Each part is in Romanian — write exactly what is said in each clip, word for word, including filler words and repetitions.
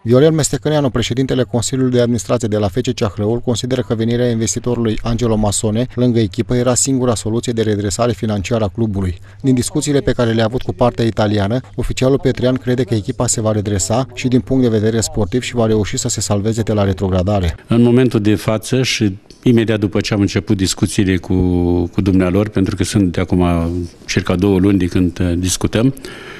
Viorel Mestecăneanu, președintele Consiliului de Administrație de la F C Ceahrăul, consideră că venirea investitorului Angelo Masone lângă echipă era singura soluție de redresare financiară a clubului. Din discuțiile pe care le-a avut cu partea italiană, oficialul Petrean crede că echipa se va redresa și din punct de vedere sportiv și va reuși să se salveze de la retrogradare. În momentul de față și imediat după ce am început discuțiile cu, cu dumnealor, pentru că sunt de acum circa două luni de când discutăm,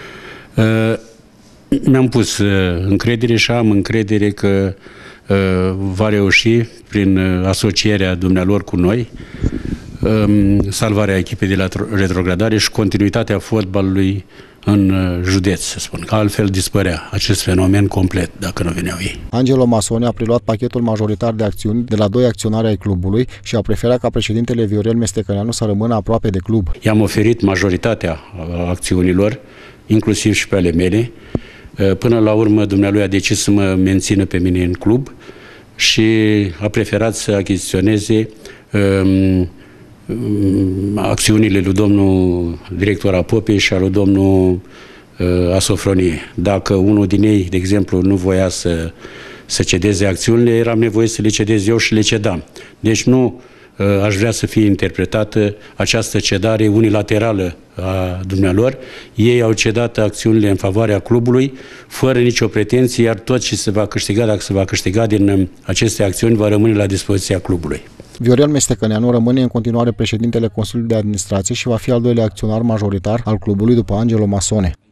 mi-am pus încredere și am încredere că va reuși, prin asocierea dumnealor cu noi, salvarea echipei de la retrogradare și continuitatea fotbalului în județ, să spun. Altfel dispărea acest fenomen complet, dacă nu veneau ei. Angelo Masone a preluat pachetul majoritar de acțiuni de la doi acționari ai clubului și a preferat ca președintele Viorel Mestecăneanu să rămână aproape de club. I-am oferit majoritatea acțiunilor, inclusiv și pe ale mele. Până la urmă, dumnealui a decis să mă mențină pe mine în club și a preferat să achiziționeze um, acțiunile lui domnul director Apopei și al lui domnul uh, Asofronie. Dacă unul din ei, de exemplu, nu voia să, să cedeze acțiunile, eram nevoie să le cedez eu și le cedam. Deci nu uh, aș vrea să fie interpretată această cedare unilaterală a dumnealor. Ei au cedat acțiunile în favoarea clubului, fără nicio pretenție, iar tot ce se va câștiga, dacă se va câștiga din aceste acțiuni, va rămâne la dispoziția clubului. Viorel Mestecăneanu rămâne în continuare președintele Consiliului de Administrație și va fi al doilea acționar majoritar al clubului după Angelo Masone.